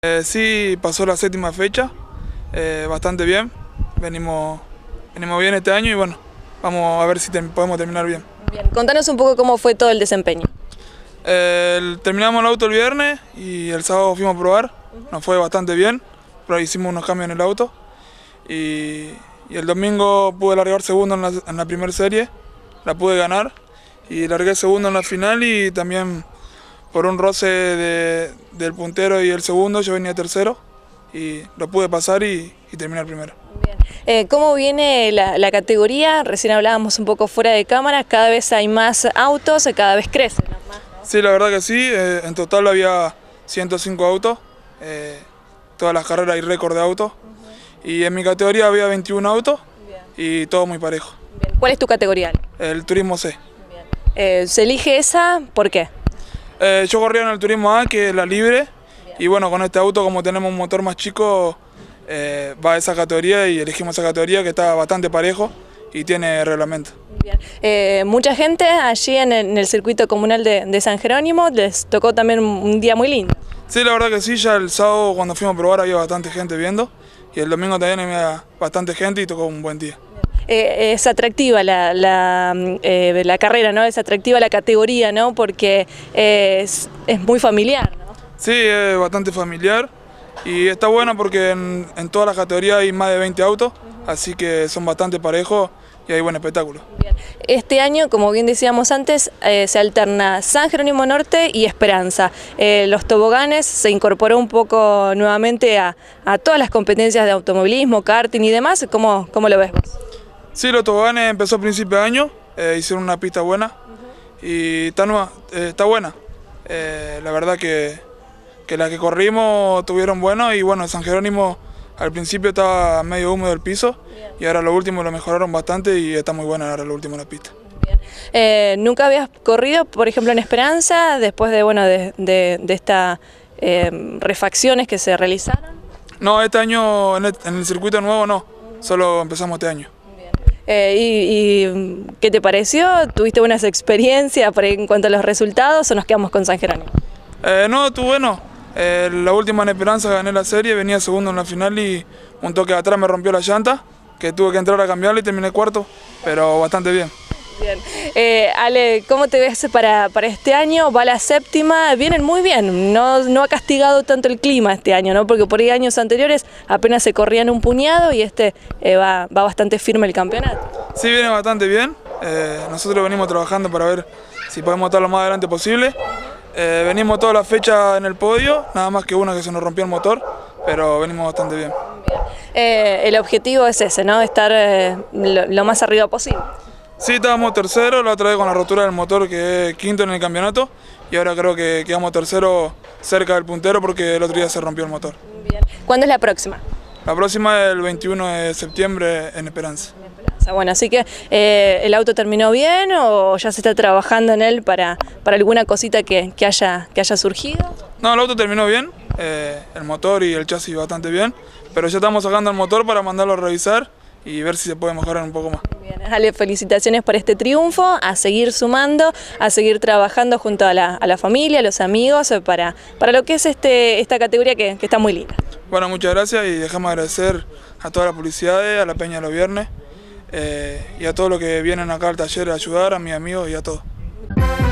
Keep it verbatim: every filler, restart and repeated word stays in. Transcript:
Eh, sí, pasó la séptima fecha, eh, bastante bien, venimos, venimos bien este año y bueno, vamos a ver si te, podemos terminar bien. Bien, contanos un poco cómo fue todo el desempeño. Eh, el, terminamos el auto el viernes y el sábado fuimos a probar, nos fue bastante bien, pero hicimos unos cambios en el auto y, y el domingo pude largar segundo en la, en la primera serie, la pude ganar y largué segundo en la final y también por un roce de, del puntero y el segundo yo venía tercero y lo pude pasar y, y terminar primero. Bien. Eh, ¿Cómo viene la, la categoría? Recién hablábamos un poco fuera de cámara, cada vez hay más autos, cada vez crece, ¿no? Más, ¿no? Sí, la verdad que sí, eh, en total había ciento cinco autos, eh, todas las carreras hay récord de autos, uh-huh. Y en mi categoría había veintiún autos. Bien. Y todo muy parejo. Bien. ¿Cuál es tu categoría? El Turismo C. Bien. Eh, ¿Se elige esa? ¿Por qué? Eh, yo corría en el Turismo A, que es la libre. Bien. Y bueno, con este auto, como tenemos un motor más chico, eh, va a esa categoría y elegimos esa categoría que está bastante parejo y tiene reglamento. Bien. Eh, mucha gente allí en el, en el circuito comunal de, de San Jerónimo, les tocó también un día muy lindo. Sí, la verdad que sí, ya el sábado cuando fuimos a probar había bastante gente viendo y el domingo también había bastante gente y tocó un buen día. Eh, es atractiva la, la, eh, la carrera, ¿no? Es atractiva la categoría, ¿no? Porque eh, es, es muy familiar, ¿no? Sí, es bastante familiar y está buena porque en, en todas las categorías hay más de veinte autos, uh-huh. Así que son bastante parejos y hay buen espectáculo. Bien. Este año, como bien decíamos antes, eh, se alterna San Jerónimo Norte y Esperanza. Eh, los toboganes se incorporó un poco nuevamente a, a todas las competencias de automovilismo, karting y demás. ¿Cómo, cómo lo ves vos? Sí, los toboganes empezó a principio de año, eh, hicieron una pista buena, uh-huh. Y está, nueva, eh, está buena. Eh, la verdad que, que las que corrimos tuvieron bueno y bueno, San Jerónimo al principio estaba medio húmedo el piso. Bien. Y ahora lo último lo mejoraron bastante y está muy buena ahora lo último en la pista. Bien. Eh, ¿Nunca habías corrido, por ejemplo, en Esperanza después de, bueno, de, de, de estas eh, refacciones que se realizaron? No, este año en el, en el circuito nuevo no, solo empezamos este año. Eh, y, y ¿qué te pareció? ¿Tuviste buenas experiencias en cuanto a los resultados o nos quedamos con San Jerónimo? Eh, no, estuvo bueno. Eh, la última en Esperanza gané la serie, venía segundo en la final y un toque de atrás me rompió la llanta, que tuve que entrar a cambiarla y terminé cuarto, pero bastante bien. Bien. Eh, Ale, ¿cómo te ves para, para este año? Va la séptima, vienen muy bien, no, no ha castigado tanto el clima este año, ¿no? Porque por ahí años anteriores apenas se corrían un puñado y este eh, va, va bastante firme el campeonato. Sí, viene bastante bien, eh, nosotros venimos trabajando para ver si podemos estar lo más adelante posible. Eh, venimos todas las fechas en el podio, nada más que una que se nos rompió el motor, pero venimos bastante bien. Bien. Eh, el objetivo es ese, ¿no? Estar eh, lo, lo más arriba posible. Sí, estábamos tercero, la otra vez con la rotura del motor que es quinto en el campeonato y ahora creo que quedamos tercero cerca del puntero porque el otro día se rompió el motor. Bien. ¿Cuándo es la próxima? La próxima es el veintiuno de septiembre en Esperanza. En Esperanza. Bueno, así que eh, ¿el auto terminó bien o ya se está trabajando en él para, para alguna cosita que, que, haya, que haya surgido? No, el auto terminó bien, eh, el motor y el chasis bastante bien, pero ya estamos sacando el motor para mandarlo a revisar y ver si se puede mejorar un poco más. Bien, Ale, felicitaciones por este triunfo, a seguir sumando, a seguir trabajando junto a la, a la familia, a los amigos, para, para lo que es este, esta categoría que, que está muy linda. Bueno, muchas gracias y dejamos agradecer a todas las publicidades, a la Peña de los Viernes eh, y a todos los que vienen acá al taller a ayudar, a mis amigos y a todos.